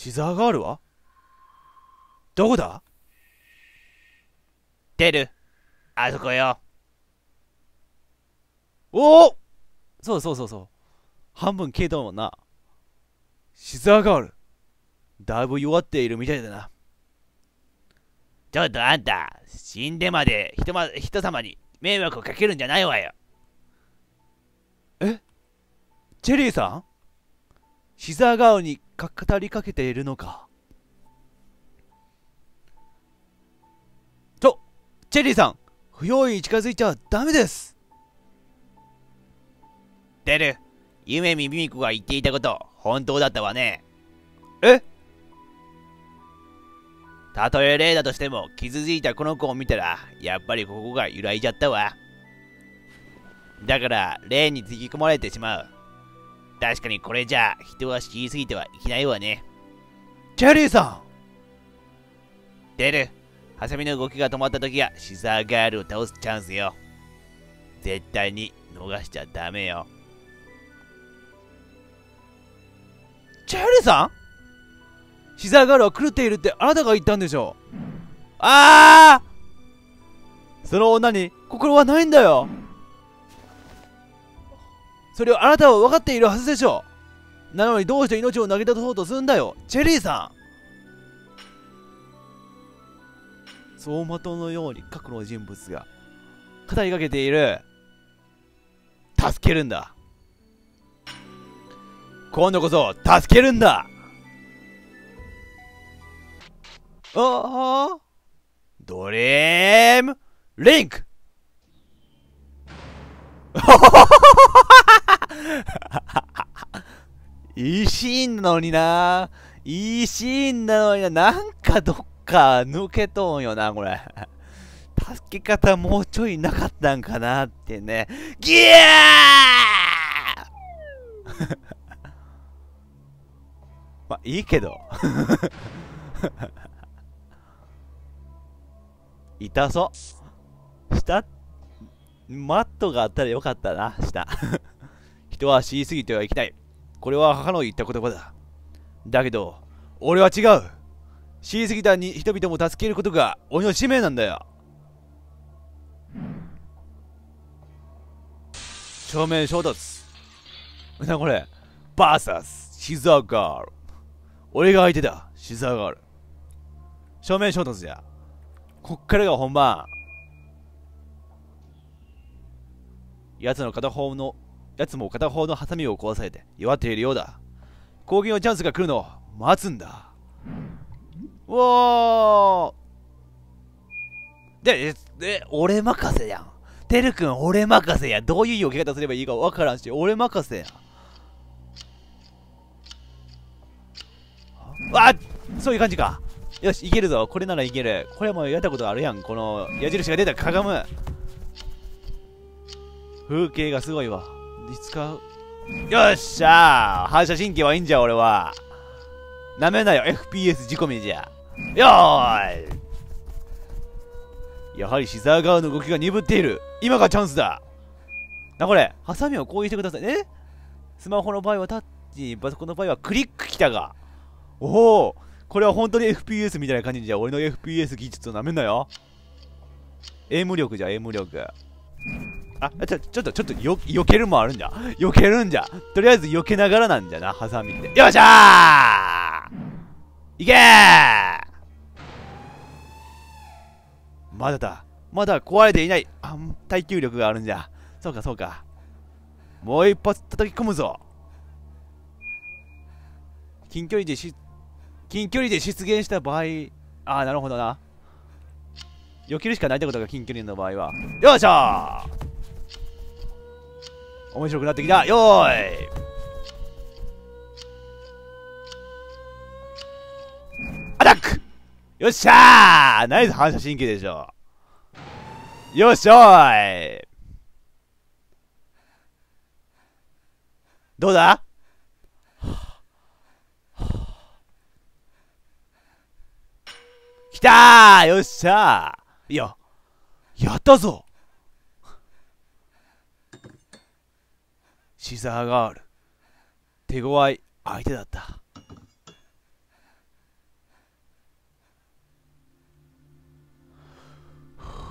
シザーガールはどこだ？ 出る。あそこよ。 おお、そうそうそうそう。半分消えたもんな。シザーガール。だいぶ弱っているみたいだな。 ちょっとあんた、死んでまで人様に迷惑をかけるんじゃないわよ。 え、チェリーさん、シザーガールに語りかけているのか？チェリーさん、不用意に近づいちゃダメです。 出る。夢見ミミコが言っていたこと、本当だったわね。 え、 たとえ例だとしても、傷ついたこの子を見たら、やっぱりここが揺らいじゃったわ。だから、霊につぎ込まれてしまう。確かにこれじゃ、人は知りすぎてはいけないわね。 チェリーさ出る。ハサミの動きが止まった時がシザーガールを倒すチャンスよ。絶対に逃しちゃダメよ。 ん、チェリーさん、シザーガールは狂っているってあなたが言ったんでしょう。ああ、その女に心はないんだよ。それをあなたは分かっているはずでしょう。なのにどうして命を投げ出そうとするんだよ、チェリーさん。走馬灯のように過去の人物が語りかけている。助けるんだ。今度こそ助けるんだ。ああ、ドレームリンク。いいシーンなのにな。いいシーンなのにな。なんかどっか抜けとんよな、これ。助け方もうちょいなかったんかなってね。ギャーまあいいけど。痛そう。下、マットがあったらよかったな、下。人は死にすぎてはいけない。これは母の言った言葉だ。だけど、俺は違う。死にすぎたに人々も助けることが俺の使命なんだよ。正面衝突。な、これ。バーサス、シザーガール。俺が相手だ、シザーガール。正面衝突じゃ。こっからが本番。奴も片方のハサミを壊されて弱っているようだ。攻撃のチャンスが来るのを待つんだ。うおー。俺任せやん。てるくん、俺任せやん。どういう避け方すればいいかわからんし、俺任せやん。あ、そういう感じか。よし、いけるぞ。これならいける。これもやったことあるやん。この矢印が出たかがむ。風景がすごいわ。使う。よっしゃー。反射神経はいいんじゃ、俺は。なめんなよ。FPS 仕込みじゃ。よーい。やはりシザーガールの動きが鈍っている。今がチャンスだ。な、これ。ハサミをこうしてくださいね。スマホの場合はタッチ、パソコンの場合はクリックきたが。おお、これは本当に FPS みたいな感じじゃ。俺の FPS 技術をなめんなよ。エイム力じゃ、エイム力。あ、ちょっと、避けるもあるんじゃ。避けるんじゃ。とりあえず避けながらなんじゃな、ハサミって。よっしゃーいけー。まだだ。まだ壊れていない。耐久力があるんじゃ。そうか、そうか。もう一発叩き込むぞ。近距離で出現した場合、なるほどな。避けるしかないってことが近距離の場合は。よっしゃー。面白くなってきた。よーい。アタック。よっしゃー。ナイス反射神経でしょ。よっしゃーい。どうだ？きたー。よっしゃー。いや、やったぞ。シザーガール、手強い相手だった。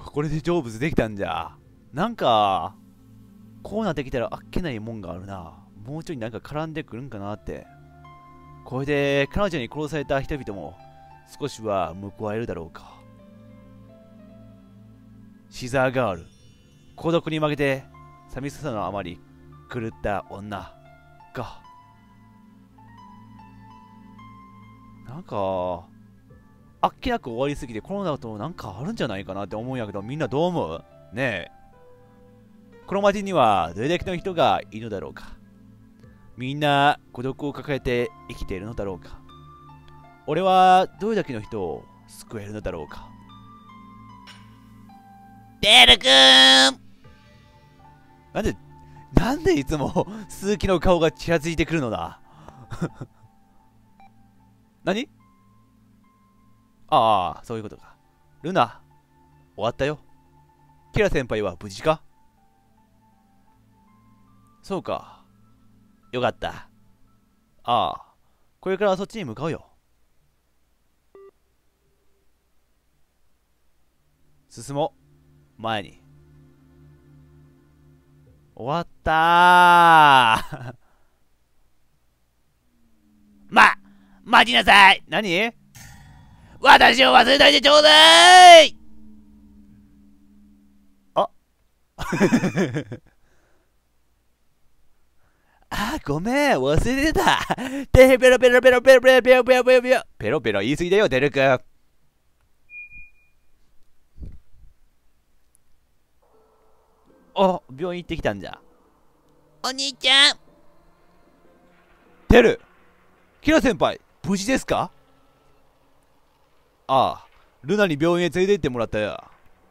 これで成仏できたんじゃ。なんか、こうなってきたらあっけないもんがあるな。もうちょいなんか絡んでくるんかなって。これで彼女に殺された人々も少しは報えるだろうか。シザーガール。孤独に負けて寂しさのあまり狂った女か。なんか、あっけなく終わりすぎてこの後なんかあるんじゃないかなって思うんやけど、みんなどう思う？ねえ。この街にはどれだけの人がいるのだろうか。みんな孤独を抱えて生きているのだろうか。俺はどれだけの人を救えるのだろうか。 てるくーん。 なんでいつも鈴木の顔がちらついてくるのだ。何？ああ、そういうことか。ルナ、終わったよ。キラ先輩は無事か？そうか。よかった。ああ、これからそっちに向かうよ。進もう。前に。終わったー。 待ちなさい。 何？ 私を忘れないでちょうだい。 ああ、ごめん、忘れてた。ペロペロペロペロペロペロペロペロペロペロペロペロ言い過ぎだよ、デル君。あ、病院行ってきたんじゃ。 お兄ちゃん。 デル、キラ先輩、無事ですか？ああ、ルナに病院へ連れて行ってもらったよ。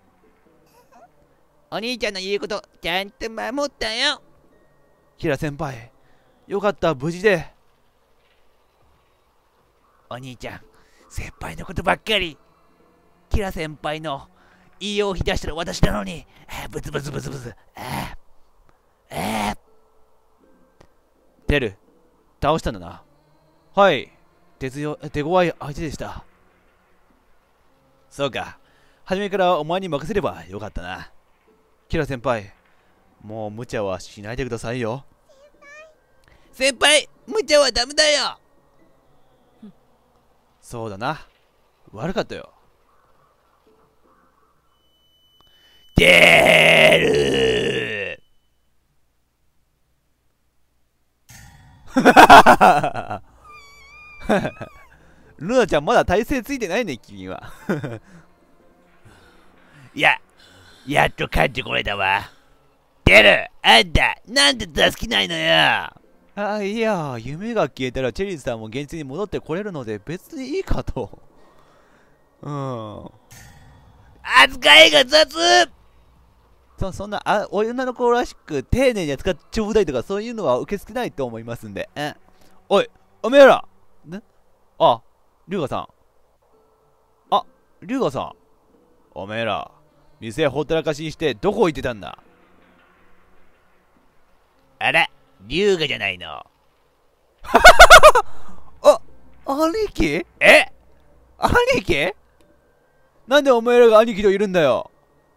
お兄ちゃんの言うことちゃんと守ったよ。 キラ先輩、よかった、無事で。 お兄ちゃん、先輩のことばっかり。キラ先輩の言いを引き出したら私なのに。ブツブツブツブツ。 デル、倒したんだな。はい、手強い相手でした。そうか、初めからお前に任せればよかったな。キラ先輩、もう無茶はしないでくださいよ。 先輩、無茶はダメだよ。 そうだな、悪かったよ。 出るルナちゃんまだ体勢ついてないね、君は。 やっと帰ってこれたわ。出る、あんた、なんで助けないのよ。 あ、いや、夢が消えたらチェリーズさんも現実に戻ってこれるので別にいいかと。 扱いが雑。 そんな女の子らしく丁寧に扱ってちょうだいとかそういうのは受け付けないと思いますんで。おい、おめえらあ、リュウガさん。あ、リュウガさん。おめえら、店ほったらかしにしてどこ行ってたんだ？ あら、龍河じゃないの。 兄貴？ え？ 兄貴？なんでお前らが兄貴といるんだよ？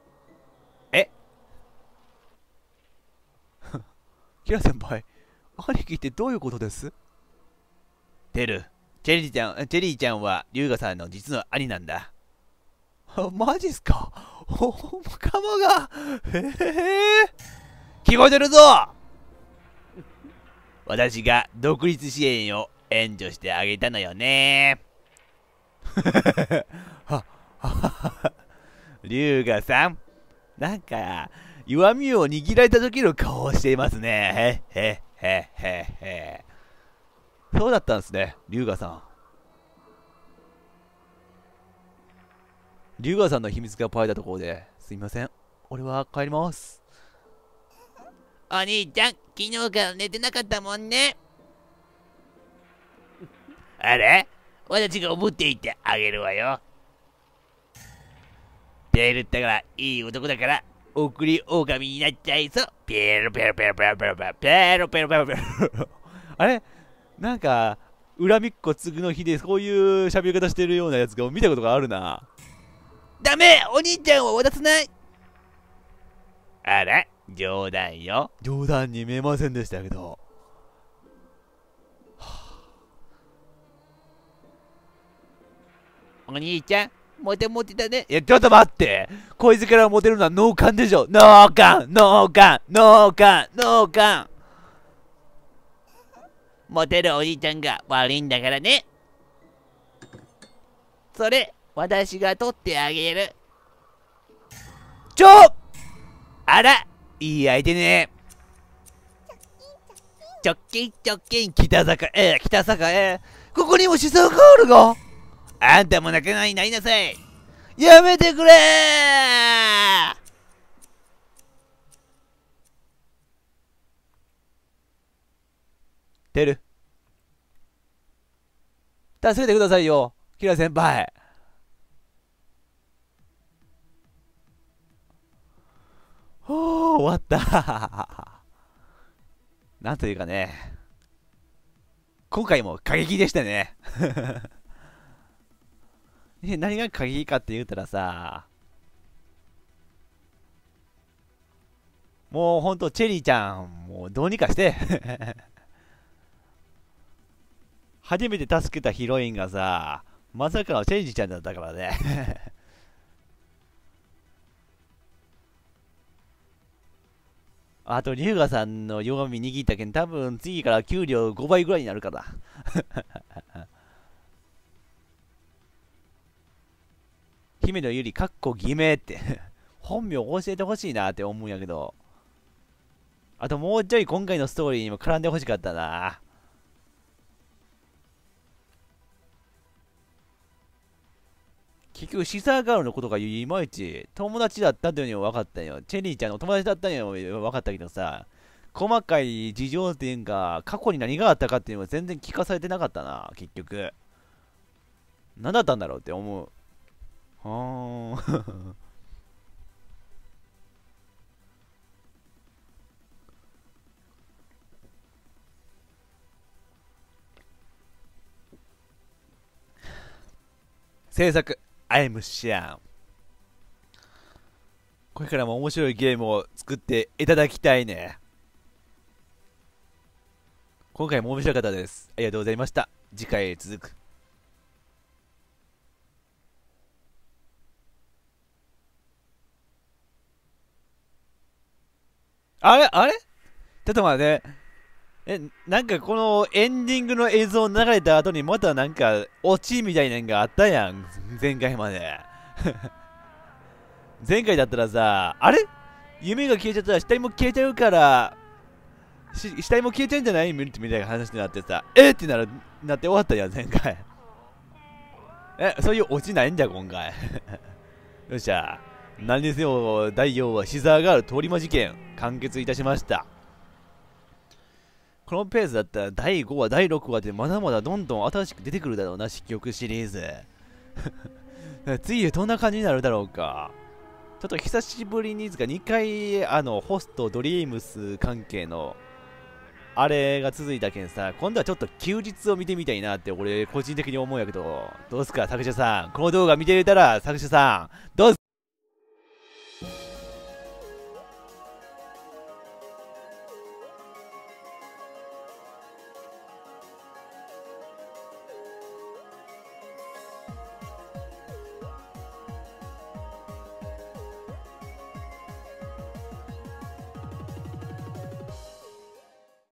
キラ先輩、兄貴ってどういうことです？ テル、チェリーちゃんは龍河さんの実の兄なんだ。 マジっすか？かまが。 聞こえてるぞ。私が独立支援を援助してあげたのよね。 龍河さん、なんか弱みを握られた時の顔をしていますね。そうだったんですね、龍河さん。龍河さんの秘密がバレたところですいません、俺は帰ります。 お兄ちゃん、昨日から寝てなかったもんね。あれ、私がおぶっていってあげるわよ。テルったからいい男だから送り狼になっちゃいそう。ペロペロペロペロペロペロペロペロペロペロ。 あれ、なんか恨みっこ継ぐの日でそういう喋り方してるようなやつが見たことがあるな。 ダメ、お兄ちゃんを渡さない。 あら、冗談よ。冗談に見えませんでしたけど。 お兄ちゃん、モテモテだね。 いや、ちょっと待って。こいつからモテるのは脳幹でしょ。脳幹、脳幹、脳幹、脳幹。 モテるお兄ちゃんが悪いんだからね。それ、私が取ってあげる。 あら、いい相手ね。 直近直近。 北坂北坂ここにもシソガールが。 あんたも仲間になりなさい。 やめてくれー。てる。助けてくださいよ、キラ先輩。終わったなんというかね、今回も過激でしたね何が過激かって言ったらさ、もうほんとチェリーちゃん、もうどうにかして初めて助けたヒロインがさ、まさかのチェリーちゃんだったからねあと、龍河さんの弱み握ったけん、多分次から給料5倍ぐらいになるから姫野ゆり、かっこ偽名って本名教えてほしいなって思うんやけど、あともうちょい今回のストーリーにも絡んでほしかったな。結局シザーガールのことがいまいち友達だったというのは分かったよ。チェリーちゃんの友達だったのは分かったけどさ、細かい事情っていうか過去に何があったかっていうのは全然聞かされてなかったな。結局何だったんだろうって思う。はー制作I'm Sean。これからも面白いゲームを作っていただきたいね。今回も面白かったです。ありがとうございました。次回へ続く。あれちょっと待って。なんかこのエンディングの映像流れた後にまたなんかオチみたいなのがあったやん。前回まで。前回だったらさ、あれ夢が消えちゃったら死体も消えちゃうから、死体も消えちゃうんじゃないみたいな話になってさ、ってなって終わったやん、前回。そういうオチないんじゃ、今回。よっしゃ。何にせよ、第4話、シザーガール通り魔事件、完結いたしました。このペースだったら第5話、第6話でまだまだどんどん新しく出てくるだろうな、失曲シリーズ。次どんな感じになるだろうか。ちょっと久しぶりに2回ホストドリームス関係のあれが続いたけんさ、今度はちょっと休日を見てみたいなって俺個人的に思うんやけど、どうすか作者さん。この動画見ていたら作者さんどうす